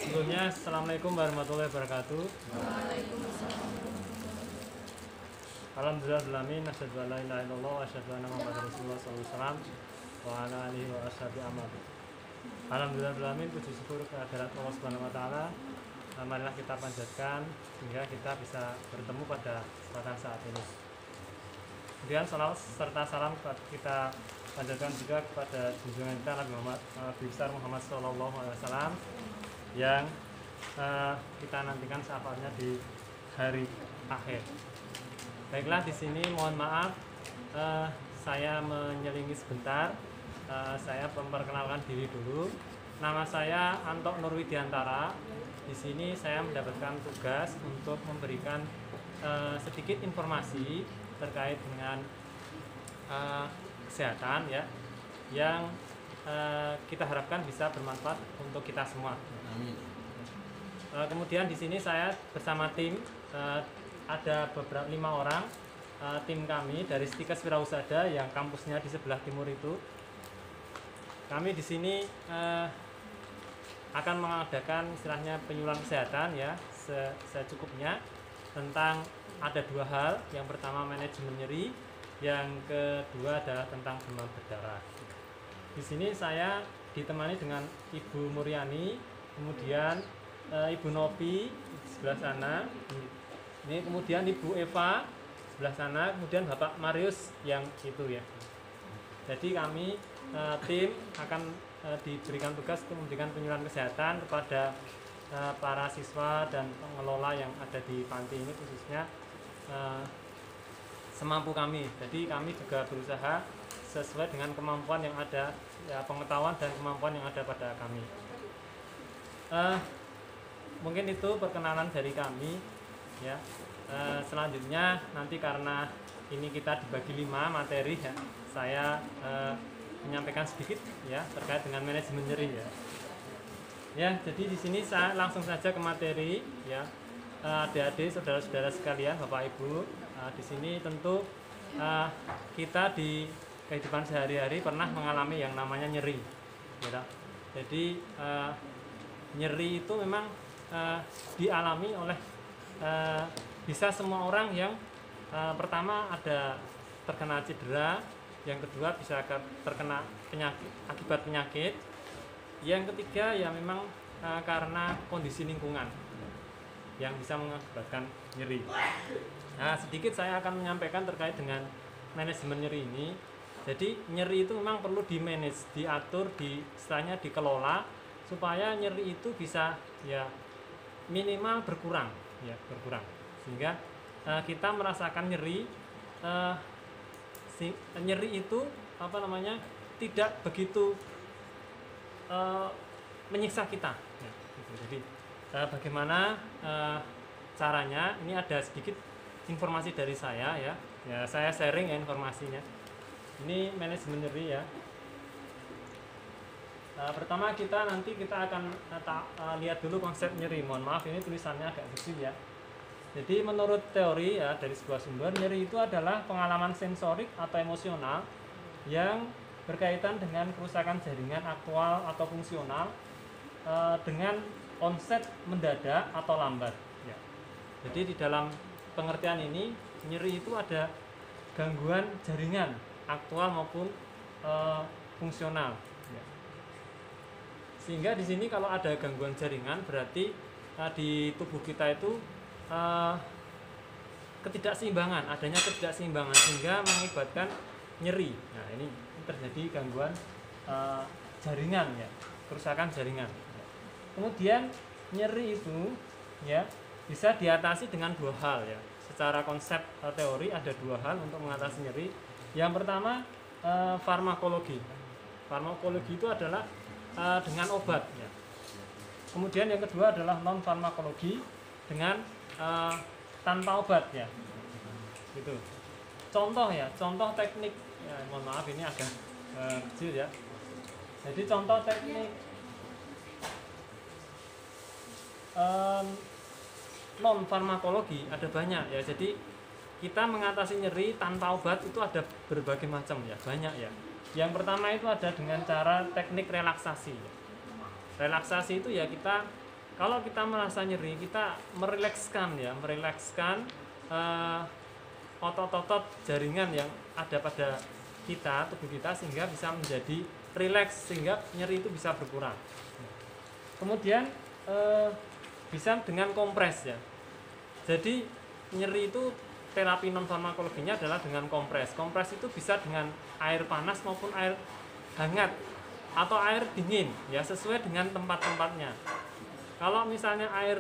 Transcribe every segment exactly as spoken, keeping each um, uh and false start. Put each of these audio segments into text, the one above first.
Sebelumnya, Assalamualaikum warahmatullahi wabarakatuh. Alhamdulillahirrahmanirrahim. Asyhadu an la ilaha illallah wa asyhadu anna Muhammadar Rasulullah sallallahu alaihi wasallam wa ala alihi wa ashabihi amal. Alhamdulillahirrahmanirrahim. Puji syukur kehadirat Allah Subhanahu wa taala. Marilah kita panjatkan sehingga kita bisa bertemu pada kesempatan saat ini. Kemudian salawat serta salam kita panjatkan juga kepada junjungan kita Nabi Muhammad Nabi besar Muhammad sallallahu alaihi wasallam yang uh, kita nantikan syafaatnya di hari akhir. Baiklah, di sini mohon maaf uh, saya menyelingi sebentar. Uh, saya memperkenalkan diri dulu. Nama saya Anto Nurwidiantara. Di sini saya mendapatkan tugas untuk memberikan uh, sedikit informasi terkait dengan uh, kesehatan ya, yang uh, kita harapkan bisa bermanfaat untuk kita semua. Amin. Uh, kemudian di sini saya bersama tim, uh, ada beberapa lima orang uh, tim kami dari Stikes Wirausaha yang kampusnya di sebelah timur itu. Kami di sini uh, akan mengadakan istilahnya penyuluhan kesehatan ya se secukupnya tentang ada dua hal. Yang pertama manajemen nyeri, yang kedua adalah tentang demam berdarah. Di sini saya ditemani dengan Ibu Muryani, kemudian e, Ibu Novi di sebelah sana, ini kemudian Ibu Eva sebelah sana, kemudian Bapak Marius yang itu ya. Jadi kami e, tim akan e, diberikan tugas untuk memberikan penyuluhan kesehatan kepada e, para siswa dan pengelola yang ada di panti ini, khususnya e, semampu kami. Jadi kami juga berusaha sesuai dengan kemampuan yang ada, ya, pengetahuan dan kemampuan yang ada pada kami. Uh, mungkin itu perkenalan dari kami ya. Uh, selanjutnya nanti karena ini kita dibagi lima materi ya, saya uh, menyampaikan sedikit ya terkait dengan manajemen nyeri ya. Ya, jadi di sini saya langsung saja ke materi ya. Uh, adik-adik, saudara-saudara sekalian, Bapak Ibu, uh, di sini tentu uh, kita di kehidupan sehari-hari pernah mengalami yang namanya nyeri gitu. Jadi uh, nyeri itu memang uh, dialami oleh uh, bisa semua orang yang uh, pertama ada terkena cedera, yang kedua bisa terkena penyakit akibat penyakit, yang ketiga ya memang uh, karena kondisi lingkungan yang bisa mengakibatkan nyeri. Nah, sedikit saya akan menyampaikan terkait dengan manajemen nyeri ini. Jadi nyeri itu memang perlu di-manage, diatur, di istilahnya dikelola supaya nyeri itu bisa ya minimal berkurang, ya berkurang. Sehingga uh, kita merasakan nyeri, uh, si, nyeri itu apa namanya tidak begitu uh, menyiksa kita. Ya, gitu. Jadi uh, bagaimana uh, caranya? Ini ada sedikit informasi dari saya ya. Ya saya sharing ya informasinya. Ini manajemen nyeri ya. Nah, pertama kita nanti kita akan uh, lihat dulu konsep nyeri. Mohon maaf ini tulisannya agak kecil ya. Jadi menurut teori ya dari sebuah sumber, nyeri itu adalah pengalaman sensorik atau emosional yang berkaitan dengan kerusakan jaringan aktual atau fungsional uh, dengan onset mendadak atau lambat. Ya. Jadi di dalam pengertian ini nyeri itu ada gangguan jaringan aktual maupun e, fungsional ya. Sehingga di sini kalau ada gangguan jaringan berarti e, di tubuh kita itu e, ketidakseimbangan, adanya ketidakseimbangan sehingga mengakibatkan nyeri. Nah, ini terjadi gangguan e, jaringan ya, kerusakan jaringan. Kemudian nyeri itu ya bisa diatasi dengan dua hal ya. Secara konsep e, teori ada dua hal untuk mengatasi nyeri. Yang pertama e, farmakologi. Farmakologi itu adalah e, dengan obat ya. Kemudian yang kedua adalah non farmakologi dengan e, tanpa obat ya. Gitu. Contoh ya, contoh teknik ya, mohon maaf ini agak e, kecil ya. Jadi contoh teknik e, non farmakologi ada banyak ya. Jadi kita mengatasi nyeri tanpa obat itu ada berbagai macam ya, banyak ya. Yang pertama itu ada dengan cara teknik relaksasi. Relaksasi itu ya kita kalau kita merasa nyeri, kita merilekskan ya, merilekskan uh, otot-otot jaringan yang ada pada kita, tubuh kita, sehingga bisa menjadi rileks, sehingga nyeri itu bisa berkurang. Kemudian uh, bisa dengan kompres ya. Jadi nyeri itu terapi non farmakologinya adalah dengan kompres. Kompres itu bisa dengan air panas maupun air hangat atau air dingin ya, sesuai dengan tempat-tempatnya. Kalau misalnya air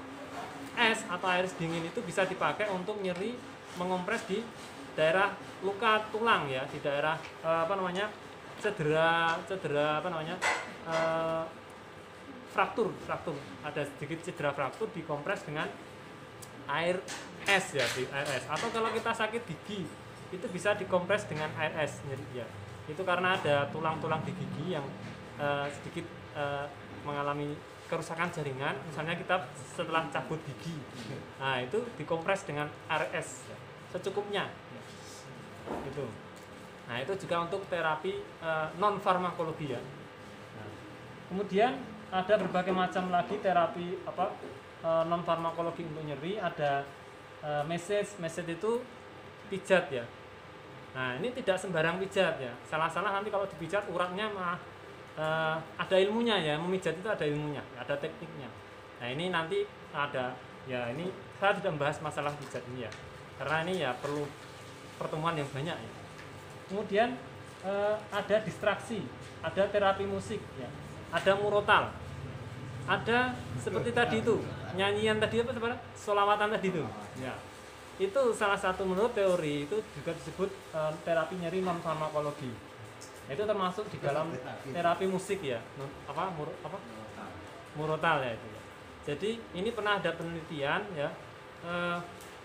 es atau air dingin itu bisa dipakai untuk nyeri mengompres di daerah luka tulang ya, di daerah eh, apa namanya cedera cedera apa namanya eh, fraktur fraktur ada sedikit cedera fraktur, dikompres dengan air es ya, di air es. Atau kalau kita sakit gigi itu bisa dikompres dengan air es nyeri ya. Itu karena ada tulang-tulang di gigi yang eh, sedikit eh, mengalami kerusakan jaringan, misalnya kita setelah cabut gigi, nah itu dikompres dengan air es secukupnya, gitu. Nah itu juga untuk terapi e, non farmakologi ya. Nah, kemudian ada berbagai macam lagi terapi apa e, non farmakologi untuk nyeri. Ada e, massage, massage itu pijat ya. Nah ini tidak sembarang pijat ya. Salah-salah nanti kalau dipijat uratnya malah Uh, ada ilmunya ya, memijat itu ada ilmunya, ada tekniknya. Nah ini nanti ada ya, ini saya tidak membahas masalah pijat ini ya, karena ini ya perlu pertemuan yang banyak ya. Kemudian uh, ada distraksi, ada terapi musik ya, ada murotal, ada seperti tadi itu nyanyian tadi apa sebenarnya solawatan tadi itu ya. Itu salah satu menurut teori itu juga disebut uh, terapi nyeri non farmakologi. Itu termasuk di dalam terapi musik ya, apa mur, apa murotal ya itu ya. Jadi ini pernah ada penelitian ya, eh,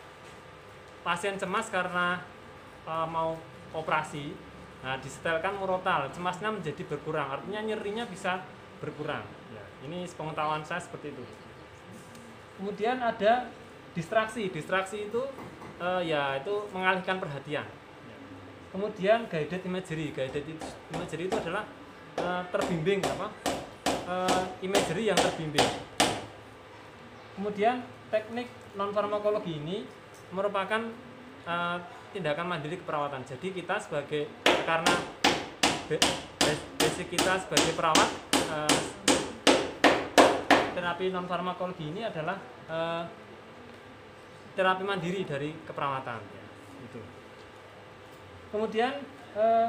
pasien cemas karena eh, mau operasi, nah disetelkan murotal, cemasnya menjadi berkurang, artinya nyerinya bisa berkurang ya. Ini pengetahuan saya seperti itu. Kemudian ada distraksi, distraksi itu eh, ya itu mengalihkan perhatian. Kemudian guided imagery, guided imagery itu adalah uh, terbimbing apa uh, imagery yang terbimbing. Kemudian teknik non farmakologi ini merupakan uh, tindakan mandiri keperawatan. Jadi kita sebagai karena basic kita sebagai perawat, uh, terapi non farmakologi ini adalah uh, terapi mandiri dari keperawatan. Ya, itu. Kemudian eh,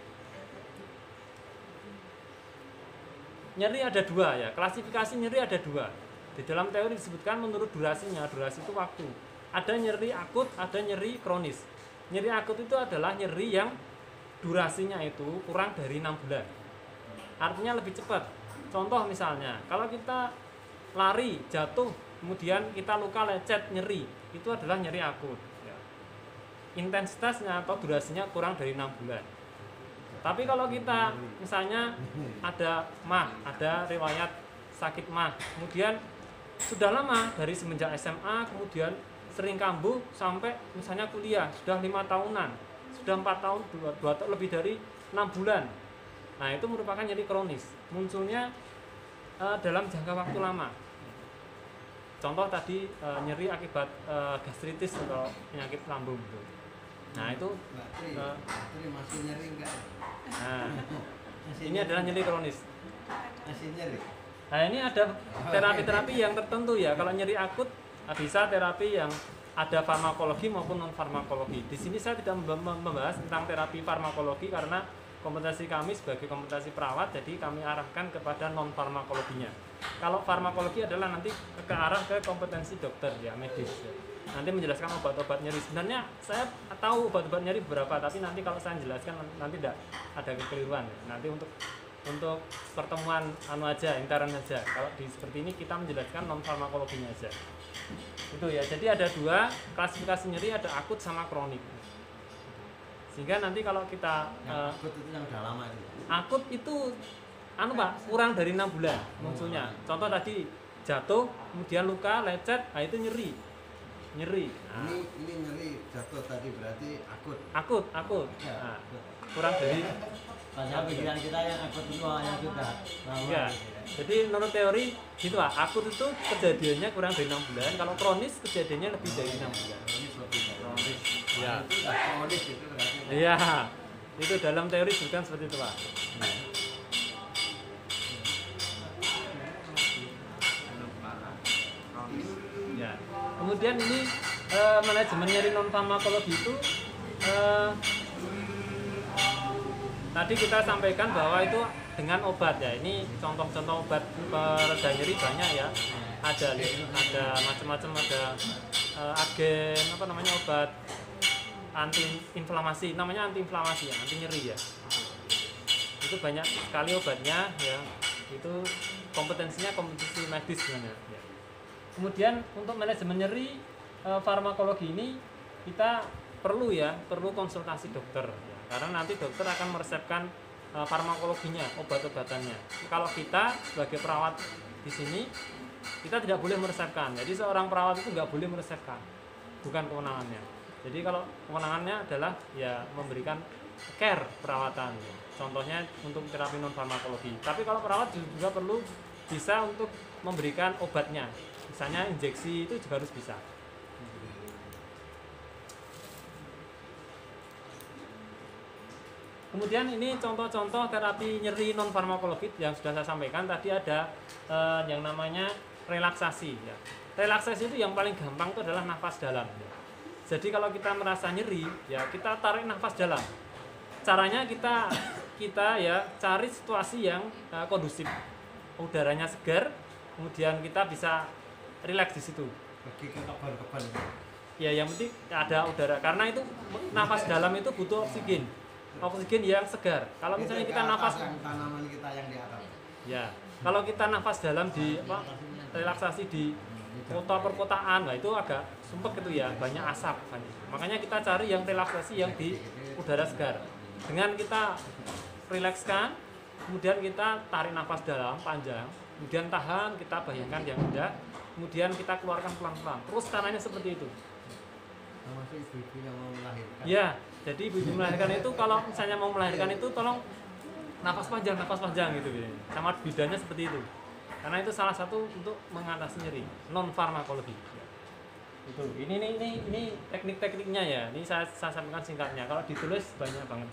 nyeri ada dua ya, klasifikasi nyeri ada dua. Di dalam teori disebutkan menurut durasinya, durasi itu waktu. Ada nyeri akut, ada nyeri kronis. Nyeri akut itu adalah nyeri yang durasinya itu kurang dari enam bulan. Artinya lebih cepat. Contoh misalnya, kalau kita lari, jatuh, kemudian kita luka lecet, nyeri, itu adalah nyeri akut. Intensitasnya atau durasinya kurang dari enam bulan. Tapi kalau kita misalnya ada mah, ada riwayat sakit mah, kemudian sudah lama dari semenjak S M A, kemudian sering kambuh sampai misalnya kuliah, sudah lima tahunan, sudah empat tahun, dua, dua, lebih dari enam bulan. Nah itu merupakan nyeri kronis, munculnya uh, dalam jangka waktu lama. Contoh tadi uh, nyeri akibat uh, gastritis atau penyakit lambung gitu. Nah itu uh, masih nyeri enggak? Nah ini adalah nyeri kronis. Masih nyeri. Nah ini ada terapi-terapi yang tertentu ya. Kalau nyeri akut bisa terapi yang ada farmakologi maupun non farmakologi. Di sini saya tidak membahas tentang terapi farmakologi karena kompetensi kami sebagai kompetensi perawat, jadi kami arahkan kepada non farmakologinya. Kalau farmakologi adalah nanti ke arah ke kompetensi dokter ya, medis. Nanti menjelaskan obat-obat nyeri. Sebenarnya saya tahu obat-obat nyeri beberapa, tapi nanti kalau saya jelaskan nanti tidak ada kekeliruan. Nanti untuk untuk pertemuan anu aja, intern aja. Kalau di seperti ini kita menjelaskan non farmakologinya aja. Itu ya. Jadi ada dua klasifikasi nyeri, ada akut sama kronik. Sehingga nanti kalau kita yang uh, akut itu yang udah lama itu. Akut itu anu Pak, kurang dari enam bulan munculnya. Contoh tadi jatuh, kemudian luka, lecet, nah itu nyeri. Nyeri. Nah. Ini ini nyeri jatuh tadi berarti akut. Akut, akut. Nah, kurang dari Padahal pikiran kita yang akut itu yang sudah lama. Enggak. Jadi menurut teori gitu lah, akut itu kejadiannya kurang dari enam bulan, kalau kronis kejadiannya lebih dari enam bulan. Kronis lebih dari Kronis. Ya. Itu nggak kronis itu berarti. Iya. Itu dalam teori bukan seperti itu, Pak. Ya. Kemudian ini eh, manajemen nyeri non farmakologi itu eh, tadi kita sampaikan bahwa itu dengan obat ya. Ini contoh-contoh obat pereda nyeri banyak ya. Ada ada macam-macam, ada eh, agen apa namanya, obat anti inflamasi, namanya anti inflamasi ya, anti nyeri ya. Itu banyak sekali obatnya ya. Itu kompetensinya kompetensi medis sebenarnya ya. Kemudian untuk manajemen nyeri e, farmakologi ini kita perlu ya, perlu konsultasi dokter ya. Karena nanti dokter akan meresepkan e, farmakologinya, obat-obatannya. Kalau kita sebagai perawat di sini, kita tidak boleh meresepkan. Jadi seorang perawat itu nggak boleh meresepkan, bukan kewenangannya. Jadi kalau kewenangannya adalah ya memberikan care perawatan ya. Contohnya untuk terapi non farmakologi. Tapi kalau perawat juga perlu bisa untuk memberikan obatnya. Misalnya injeksi itu juga harus bisa. Kemudian ini contoh-contoh terapi nyeri non farmakologi yang sudah saya sampaikan tadi. Ada eh, yang namanya relaksasi ya. Relaksasi itu yang paling gampang itu adalah nafas dalam ya. Jadi kalau kita merasa nyeri ya, kita tarik nafas dalam. Caranya kita kita ya cari situasi yang uh, kondusif, udaranya segar, kemudian kita bisa rileks di situ. Pergi ke kebun-kebun. Ya yang penting ada udara, karena itu nafas dalam itu butuh oksigen, oksigen yang segar. Kalau misalnya kita nafas yang tanaman kita yang di atas. Ya, kalau kita nafas dalam di apa, relaksasi di kota perkotaan, nah itu agak sumpek itu ya, banyak asap kan. Makanya kita cari yang relaksasi yang di udara segar. Dengan kita rilekskan, kemudian kita tarik nafas dalam panjang, kemudian tahan, kita bayangkan yang rendah, kemudian kita keluarkan pelan-pelan. Terus caranya seperti itu. Termasuk ibu-ibu yang mau melahirkan. Ya, jadi ibu-ibu melahirkan itu kalau misalnya mau melahirkan itu tolong nafas panjang, nafas panjang gitu. Sama bidannya seperti itu. Karena itu salah satu untuk mengatasi nyeri non farmakologi. Itu. Ini ini ini, ini teknik-tekniknya ya. Ini saya, saya sampaikan singkatnya. Kalau ditulis banyak banget.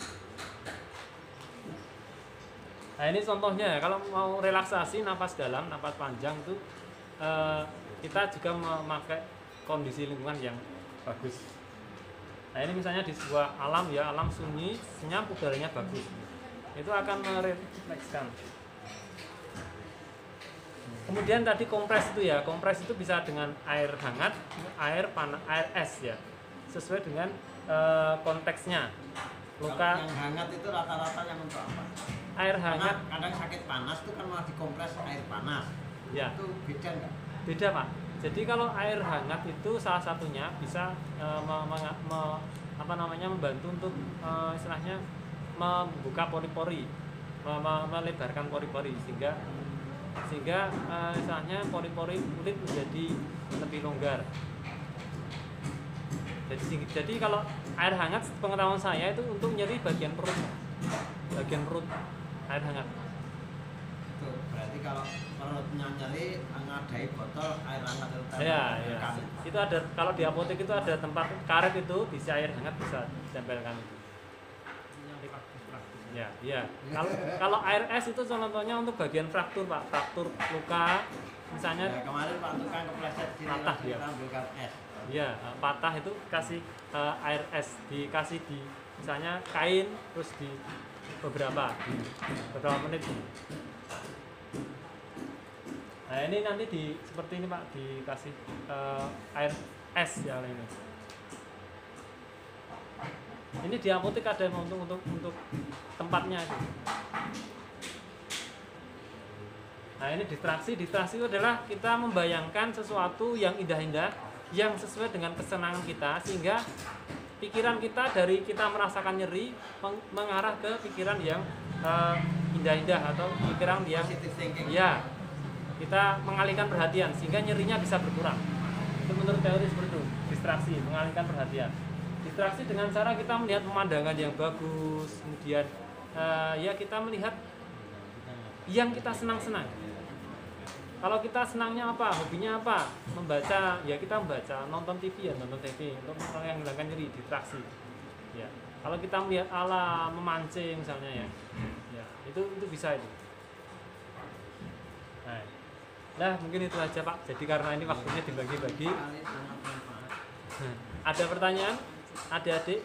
Nah ini contohnya, kalau mau relaksasi nafas dalam, nafas panjang itu eh, kita juga memakai kondisi lingkungan yang bagus. Nah ini misalnya di sebuah alam ya, alam sunyi, senyap, udaranya bagus. Itu akan merelakskan. Kemudian tadi kompres itu ya, kompres itu bisa dengan air hangat, air panas, air es ya, sesuai dengan eh, konteksnya. Luka yang hangat itu rata-rata yang untuk apa? Air hangat. Karena kadang sakit panas itu kan malah dikompres air panas. Ya. Itu beda nggak? Beda Pak. Jadi kalau air hangat itu salah satunya bisa e, me, me, me, apa namanya membantu untuk e, istilahnya membuka pori-pori, me, me, melebarkan pori-pori sehingga sehingga e, istilahnya pori-pori kulit menjadi lebih longgar. Jadi jadi kalau air hangat pengetahuan saya itu untuk nyeri bagian perut, bagian perut air hangat. Itu berarti kalau perutnya nyeri ngadai botol air hangat itu. Ya, ya. Itu ada kalau di apotek itu ada tempat karet itu diisi air hangat bisa ditempelkan itu. Ya, ya. Kalau kalau air es itu contohnya untuk bagian fraktur Pak, fraktur luka misalnya. Ya, kemarin Pak tukang kepleset sini patah kita ya. ambilkan es. Iya, patah itu kasih uh, air es, dikasih di misalnya kain terus di beberapa di beberapa menit. Nah ini nanti di seperti ini Pak, dikasih uh, air es ya ini. Ini di apotek ada untuk untuk untuk tempatnya itu. Nah ini distraksi, distraksi itu adalah kita membayangkan sesuatu yang indah-indah, yang sesuai dengan kesenangan kita, sehingga pikiran kita dari kita merasakan nyeri meng- mengarah ke pikiran yang uh, indah-indah atau pikiran yang Positive thinking. ya kita mengalihkan perhatian sehingga nyerinya bisa berkurang. Itu menurut teori seperti itu, distraksi, mengalihkan perhatian. Distraksi dengan cara kita melihat pemandangan yang bagus, kemudian uh, ya kita melihat yang kita senang-senang. Kalau kita senangnya apa, hobinya apa, membaca, ya kita membaca, nonton T V ya nonton T V untuk yang menghilangkan nyeri, distraksi. Ya, kalau kita melihat alam, memancing misalnya ya, ya itu itu bisa itu. Nah, nah mungkin itu aja Pak. Jadi karena ini waktunya dibagi-bagi. Ada pertanyaan, adik-adik?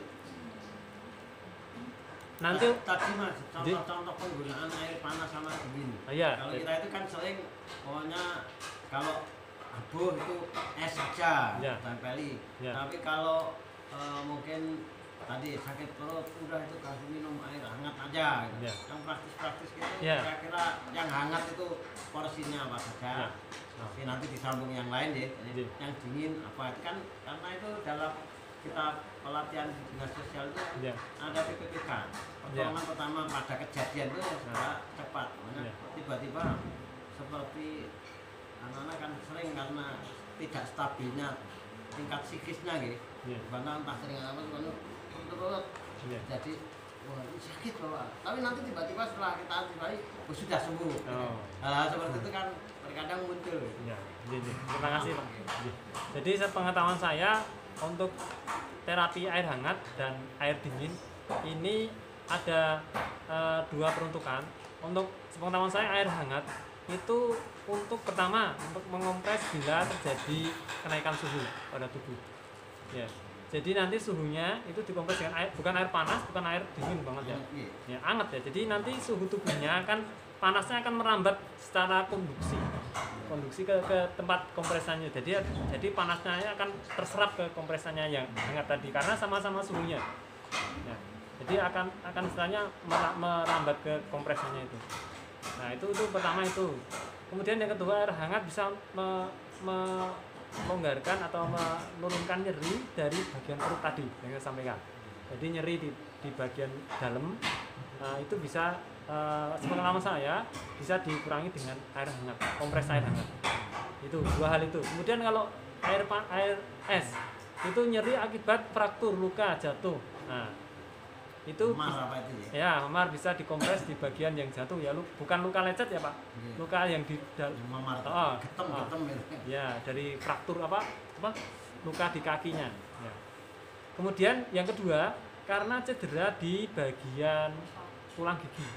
Nanti tadi mas contoh-contoh penggunaan air panas sama dingin. Oh, iya. Kalau kita itu kan sering pokoknya kalau abuh itu es saja Ya. tempeli. Ya. Tapi kalau e, mungkin tadi sakit perut udah itu kasih minum air hangat aja. Gitu. Ya. Yang praktis-praktis itu Ya. kira-kira yang hangat itu porsinya apa saja. Ya. Tapi nanti disambung yang lain deh. Ya. Yang dingin apa kan karena itu dalam kita pelatihan dinas sosial itu Ya. ada P P P K. Pertolongan Ya. pertama pada kejadian itu secara cepat. Ya. Tiba-tiba seperti anak-anak kan sering karena tidak stabilnya tingkat psikisnya gitu. Ya. Karena entah sering apa terus Ya. jadi wah ini sakit bawa. Tapi nanti tiba-tiba setelah kita antibiotik oh, sudah sembuh. Oh. Hal-hal seperti itu kan terkadang muncul. Ya, jadi terima kasih Pak. Jadi sepengetahuan saya untuk terapi air hangat dan air dingin ini ada uh, dua peruntukan. Untuk sepengetahuan saya air hangat itu untuk pertama untuk mengompres bila terjadi kenaikan suhu pada tubuh. Ya. Jadi nanti suhunya itu dikompres dengan air, bukan air panas, bukan air dingin banget ya. Ya, hangat ya. Jadi nanti suhu tubuhnya akan panasnya akan merambat secara konduksi. Konduksi ke, ke tempat kompresannya. Jadi jadi panasnya akan terserap ke kompresannya yang hangat tadi karena sama-sama suhunya. Ya. Jadi akan akan istilahnya merambat ke kompresannya itu. Nah, itu itu pertama itu. Kemudian yang kedua air hangat bisa me, me, melonggarkan atau menurunkan nyeri dari bagian perut tadi yang saya sampaikan. Jadi nyeri di, di bagian dalam nah, itu bisa uh, sepengalaman saya bisa dikurangi dengan air hangat, kompres air hangat. Itu dua hal itu. Kemudian kalau air air es itu nyeri akibat fraktur, luka, jatuh. Nah, itu memar apa itu ya? Ya, memar bisa dikompres di bagian yang jatuh ya, lu, bukan luka lecet ya Pak, Yeah. luka yang di dalam memar, oh, getem, oh, getem gitu. ya dari fraktur apa, apa luka di kakinya. Ya. Kemudian yang kedua karena cedera di bagian tulang gigi.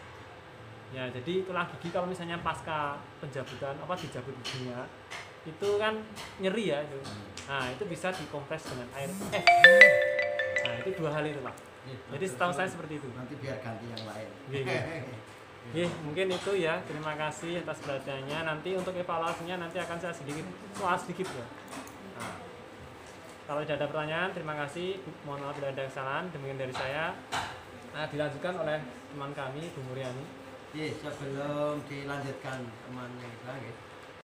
Ya, jadi tulang gigi kalau misalnya pasca penjabutan apa dijabut giginya itu kan nyeri ya, itu. Nah itu bisa dikompres dengan air es. Nah itu dua hal itu Pak. Jadi setahu saya seperti itu. Nanti biar ganti yang lain. Oke, oke, mungkin itu ya. Terima kasih atas perhatiannya. Nanti untuk evaluasinya nanti akan saya sedikit soal sedikit ya. Nah, kalau tidak ada pertanyaan, terima kasih. Mohon maaf bila ada kesalahan. Demikian dari saya. Nah, dilanjutkan oleh teman kami, Bu Muryani. Iya, sebelum dilanjutkan temannya lagi.